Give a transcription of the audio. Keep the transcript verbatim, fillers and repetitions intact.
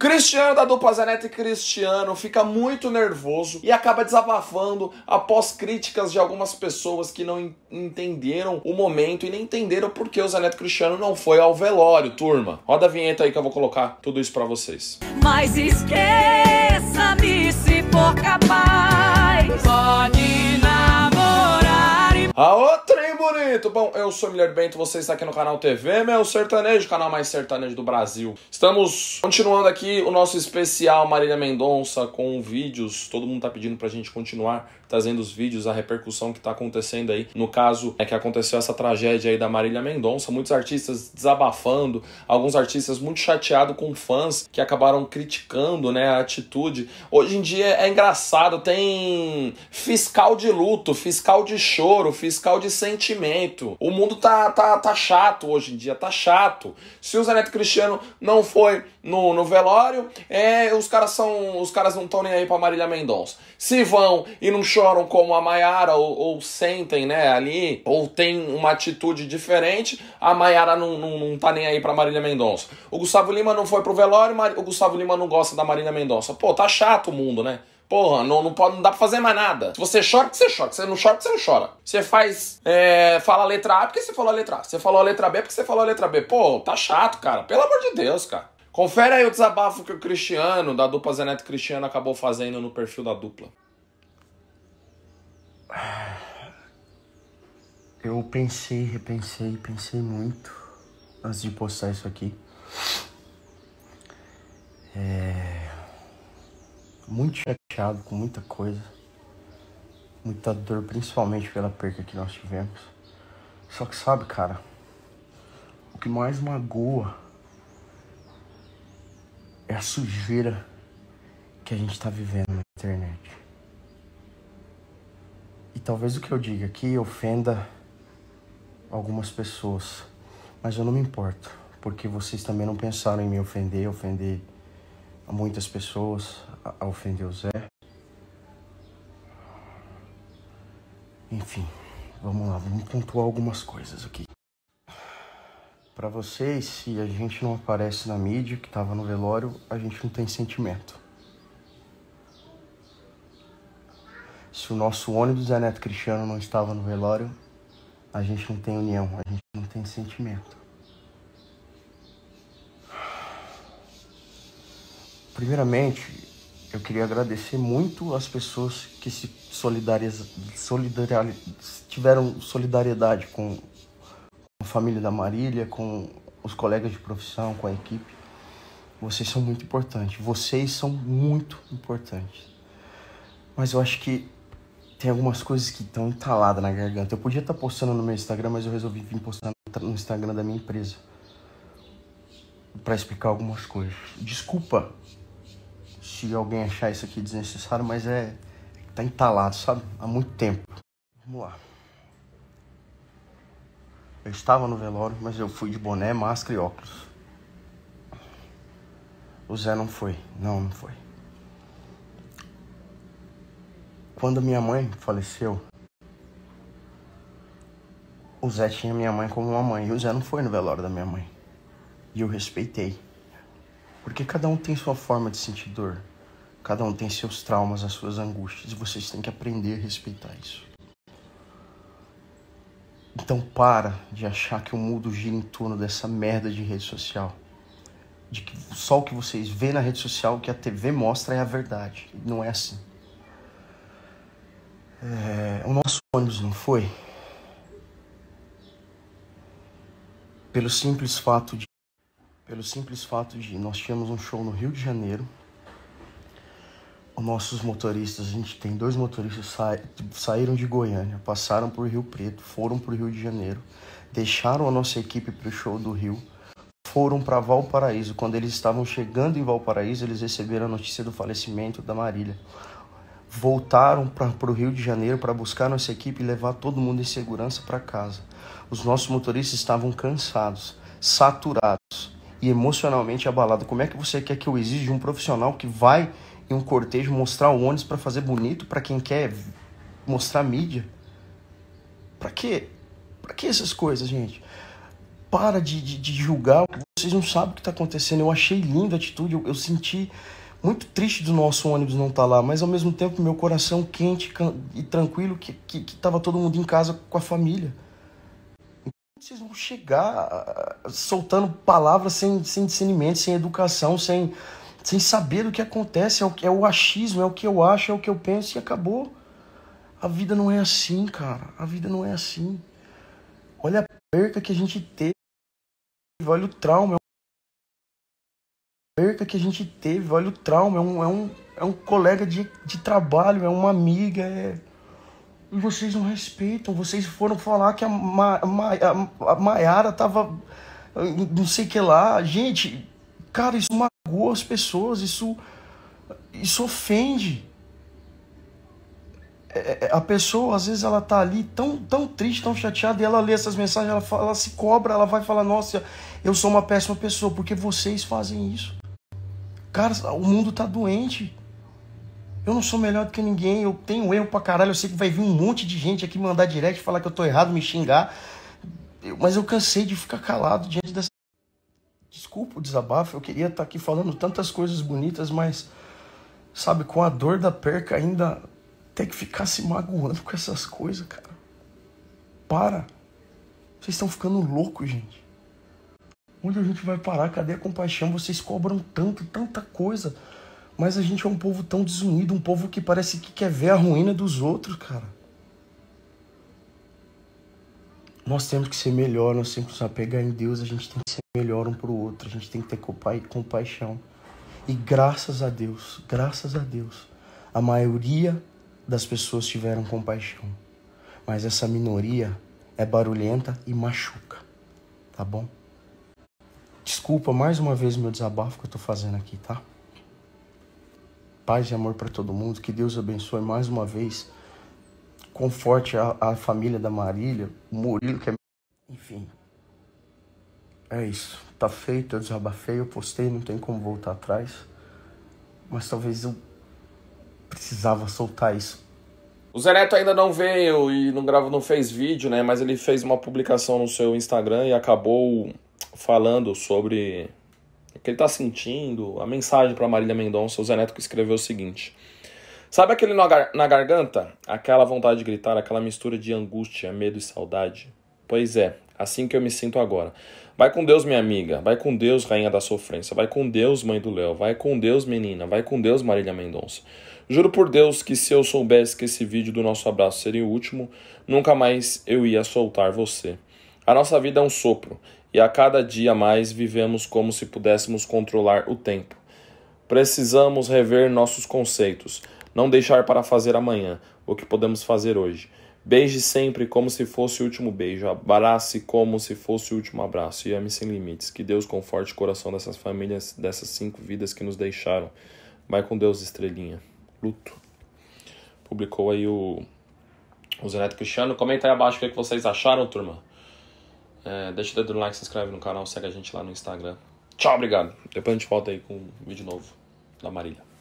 Cristiano da dupla Zé Neto e Cristiano fica muito nervoso e acaba desabafando após críticas de algumas pessoas que não entenderam o momento e nem entenderam por que o Zé Neto e Cristiano não foi ao velório, turma. Roda a vinheta aí que eu vou colocar tudo isso pra vocês. Mas esqueça-me se for capaz, pode namorar e... Aô, trem bonito! Bom, eu sou o Miller Bento, você está aqui no canal T V Meu Sertanejo, canal mais sertanejo do Brasil. Estamos continuando aqui o nosso especial Marília Mendonça com vídeos. Todo mundo tá pedindo pra gente continuar trazendo os vídeos, a repercussão que tá acontecendo aí. No caso, é que aconteceu essa tragédia aí da Marília Mendonça. Muitos artistas desabafando, alguns artistas muito chateados com fãs que acabaram criticando, né, a atitude. Hoje em dia é engraçado, tem fiscal de luto, fiscal de choro, fiscal de sentimento. O mundo tá, tá, tá chato hoje em dia, tá chato. Se o Zé Neto Cristiano não foi no, no velório, é, os caras são, os caras não estão nem aí pra Marília Mendonça. Se vão e não choram como a Maiara, ou, ou sentem, né, ali, ou tem uma atitude diferente, a Maiara não, não, não tá nem aí pra Marília Mendonça. O Gustavo Lima não foi pro velório, o Gustavo Lima não gosta da Marília Mendonça. Pô, tá chato o mundo, né? Porra, não, não, pode, não dá pra fazer mais nada. Se você chora, que você chora. Se você não chora, que você não chora. Você faz, é, fala a letra A porque você falou a letra A. Você falou a letra B porque você falou a letra B. Pô, tá chato, cara. Pelo amor de Deus, cara. Confere aí o desabafo que o Cristiano, da dupla Zé Neto e Cristiano, acabou fazendo no perfil da dupla. Eu pensei, repensei, pensei muito antes de postar isso aqui. É... Muito chateado com muita coisa. Muita dor, principalmente pela perca que nós tivemos. Só que sabe, cara, o que mais magoa é a sujeira que a gente tá vivendo na internet. E talvez o que eu diga aqui ofenda algumas pessoas, mas eu não me importo, porque vocês também não pensaram em me ofender, ofender a muitas pessoas, a, a ofender o Zé. Enfim, vamos lá, vamos pontuar algumas coisas aqui. Pra vocês, se a gente não aparece na mídia, que tava no velório, a gente não tem sentimento. Se o nosso ônibus Zé Neto Cristiano não estava no velório, a gente não tem união, a gente não tem sentimento. Primeiramente, eu queria agradecer muito as pessoas que se solidariz... solidari... tiveram solidariedade com a família da Marília, com os colegas de profissão, com a equipe. Vocês são muito importantes, vocês são muito importantes. Mas eu acho que tem algumas coisas que estão entaladas na garganta. Eu podia estar postando no meu Instagram, mas eu resolvi vir postando no Instagram da minha empresa para explicar algumas coisas. Desculpa se alguém achar isso aqui desnecessário, mas é... tá entalado, sabe? Há muito tempo. Vamos lá. Eu estava no velório, mas eu fui de boné, máscara e óculos. O Zé não foi. Não, não foi. Quando minha mãe faleceu, o Zé tinha minha mãe como uma mãe. E o Zé não foi no velório da minha mãe. E eu respeitei. Porque cada um tem sua forma de sentir dor. Cada um tem seus traumas, as suas angústias. E vocês têm que aprender a respeitar isso. Então para de achar que o mundo gira em torno dessa merda de rede social. De que só o que vocês vê na rede social, o que a T V mostra é a verdade. Não é assim. É, o nosso ônibus não foi pelo simples fato de pelo simples fato de nós tínhamos um show no Rio de Janeiro. Os nossos motoristas, a gente tem dois motoristas sa, saíram de Goiânia, passaram por Rio Preto, foram para o Rio de Janeiro, deixaram a nossa equipe para o show do Rio, foram para Valparaíso. Quando eles estavam chegando em Valparaíso, eles receberam a notícia do falecimento da Marília. Voltaram para o Rio de Janeiro para buscar nossa equipe e levar todo mundo em segurança para casa. Os nossos motoristas estavam cansados, saturados e emocionalmente abalados. Como é que você quer que eu exija de um profissional que vai em um cortejo mostrar o ônibus para fazer bonito para quem quer mostrar mídia? Para quê? Para que essas coisas, gente? para de, de, de julgar. Vocês não sabem o que tá acontecendo. Eu achei linda a atitude, eu, eu senti muito triste do nosso ônibus não estar lá, mas ao mesmo tempo meu coração quente e tranquilo que, que, que tava todo mundo em casa com a família. Vocês vão chegar soltando palavras sem, sem discernimento, sem educação, sem, sem saber do que acontece. É o, é o achismo, é o que eu acho, é o que eu penso e acabou. A vida não é assim, cara. A vida não é assim. Olha a perca que a gente teve, olha o trauma. A perca que a gente teve, olha o trauma. É um, é um, é um colega de, de trabalho, é uma amiga, é... E vocês não respeitam, vocês foram falar que a, Ma, Ma, a, a Maiara tava não sei o que lá. Gente, cara, isso magoa as pessoas, isso, isso ofende. É, a pessoa, às vezes, ela tá ali tão, tão triste, tão chateada, e ela lê essas mensagens, ela, fala, ela se cobra, ela vai falar, nossa, eu sou uma péssima pessoa, porque vocês fazem isso. Cara, o mundo tá doente. Eu não sou melhor do que ninguém, eu tenho erro pra caralho, eu sei que vai vir um monte de gente aqui mandar direct, falar que eu tô errado, me xingar, eu, mas eu cansei de ficar calado diante dessa... Desculpa o desabafo, eu queria estar aqui falando tantas coisas bonitas, mas, sabe, com a dor da perca ainda ter que ficar se magoando com essas coisas, cara. Para. Vocês estão ficando loucos, gente. Onde a gente vai parar? Cadê a compaixão? Vocês cobram tanto, tanta coisa... Mas a gente é um povo tão desunido, um povo que parece que quer ver a ruína dos outros, cara. Nós temos que ser melhor, nós temos que nos apegar em Deus, a gente tem que ser melhor um pro outro, a gente tem que ter compa compaixão. E graças a Deus, graças a Deus, a maioria das pessoas tiveram compaixão. Mas essa minoria é barulhenta e machuca, tá bom? Desculpa mais uma vez meu desabafo que eu tô fazendo aqui, tá? Paz e amor para todo mundo, que Deus abençoe mais uma vez, conforte a, a família da Marília, o Murilo, que é... Enfim, é isso, tá feito, eu desabafei, eu postei, não tem como voltar atrás, mas talvez eu precisava soltar isso. O Zé Neto ainda não veio e não, grava, não fez vídeo, né, mas ele fez uma publicação no seu Instagram e acabou falando sobre... o que ele tá sentindo, a mensagem para Marília Mendonça. O Zé Neto que escreveu o seguinte: sabe aquele nó gar na garganta? Aquela vontade de gritar, aquela mistura de angústia, medo e saudade? Pois é, assim que eu me sinto agora. Vai com Deus, minha amiga, vai com Deus, rainha da sofrência, vai com Deus, mãe do Léo, vai com Deus, menina, vai com Deus, Marília Mendonça. Juro por Deus que se eu soubesse que esse vídeo do nosso abraço seria o último, nunca mais eu ia soltar você. A nossa vida é um sopro, e a cada dia mais vivemos como se pudéssemos controlar o tempo. Precisamos rever nossos conceitos, não deixar para fazer amanhã o que podemos fazer hoje. Beije sempre como se fosse o último beijo, abrace como se fosse o último abraço e ame sem limites. Que Deus conforte o coração dessas famílias, dessas cinco vidas que nos deixaram. Vai com Deus, estrelinha. Luto. Publicou aí o, o Zé Neto Cristiano. Comenta aí abaixo o que, é que vocês acharam, turma. É, deixa o dedo no like, se inscreve no canal, segue a gente lá no Instagram. Tchau, obrigado. Depois a gente volta aí com um vídeo novo da Marília.